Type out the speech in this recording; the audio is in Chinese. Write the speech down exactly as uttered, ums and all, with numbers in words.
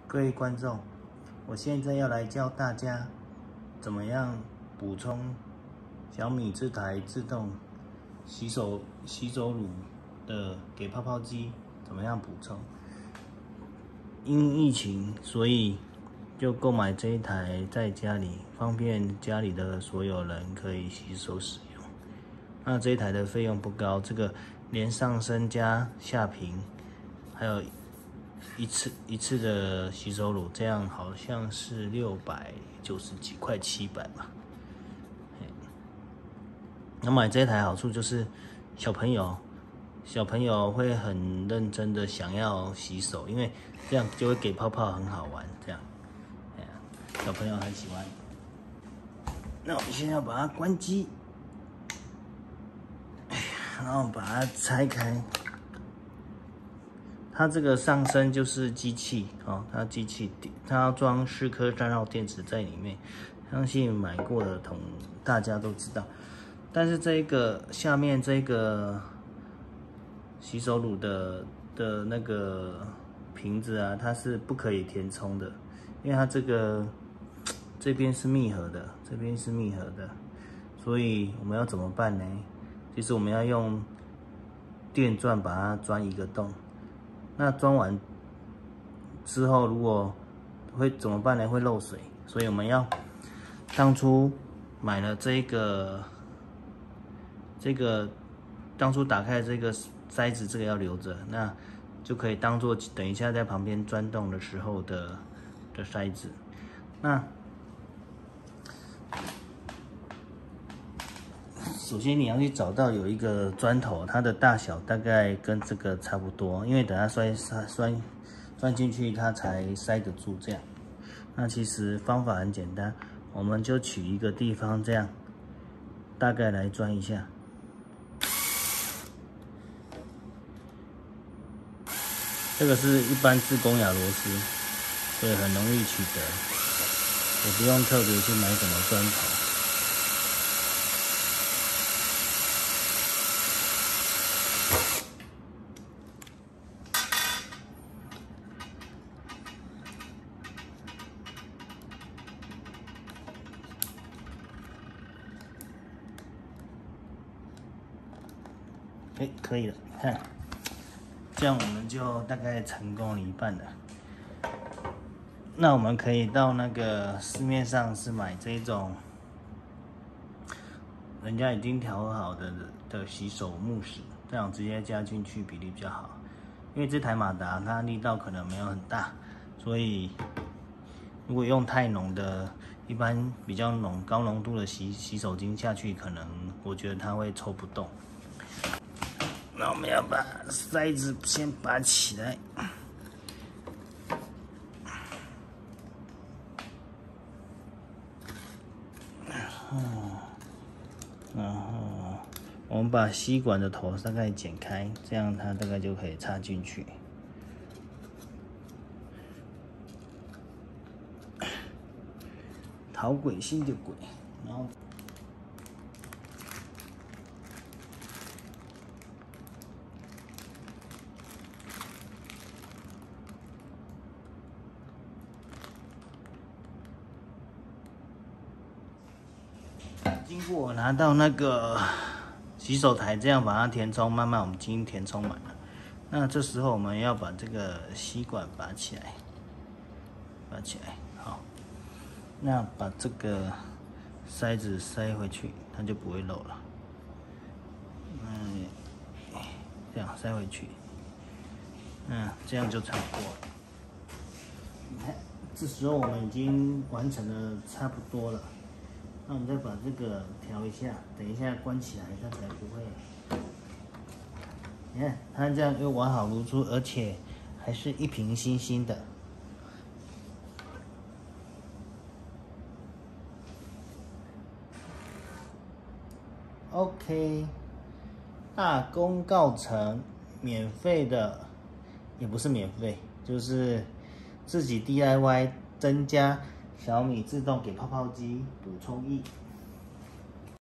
各位观众，我现在要来教大家怎么样补充小米这台自动洗手洗手乳的给泡泡机，怎么样补充？因疫情，所以就购买这一台，在家里方便家里的所有人可以洗手使用。那这一台的费用不高，这个连上身加下屏，还有一次一次的洗手乳，这样好像是六百九十几块，七百吧。那买这台好处就是小朋友小朋友会很认真的想要洗手，因为这样就会给泡泡很好玩，这样，哎呀，小朋友很喜欢。那我们现在要把它关机，哎呀，然后把它拆开。它这个上身就是机器哦，它机器它要装四颗三号电池在里面，相信买过的同大家都知道。但是这个下面这个洗手乳的的那个瓶子啊，它是不可以填充的，因为它这个这边是密合的，这边是密合的，所以我们要怎么办呢？其实我们要用电钻把它钻一个洞。那装完之后，如果会怎么办呢？会漏水，所以我们要当初买了这个这个当初打开这个塞子，这个要留着，那就可以当做等一下在旁边钻洞的时候的的塞子。那首先你要去找到有一个钻头，它的大小大概跟这个差不多，因为等它摔摔摔钻进去，它才塞得住这样。那其实方法很简单，我们就取一个地方这样，大概来钻一下。这个是一般自攻亚螺丝，所以很容易取得，也不用特别去买什么钻头。哎，可以了，看，这样我们就大概成功了一半了。那我们可以到那个市面上是买这种人家已经调和好的的洗手慕斯，这样直接加进去比例比较好。因为这台马达它力道可能没有很大，所以如果用太浓的，一般比较浓高浓度的洗洗手精下去，可能我觉得它会抽不动。那我们要把塞子先拔起来，然后，然后我们把吸管的头大概剪开，这样它大概就可以插进去。讨鬼心的鬼，然后。经过我拿到那个洗手台，这样把它填充，慢慢我们已经填充满了。那这时候我们要把这个吸管拔起来，拔起来，好。那把这个塞子塞回去，它就不会漏了。嗯，这样塞回去，嗯，这样就差不多了。你看，这时候我们已经完成的差不多了。那我们再把这个调一下，等一下关起来，它才不会。你看，它这样又完好如初，而且还是一瓶新新的。OK， 大功告成，免费的，也不是免费，就是自己 D I Y 增加小米自动给泡泡机补充液。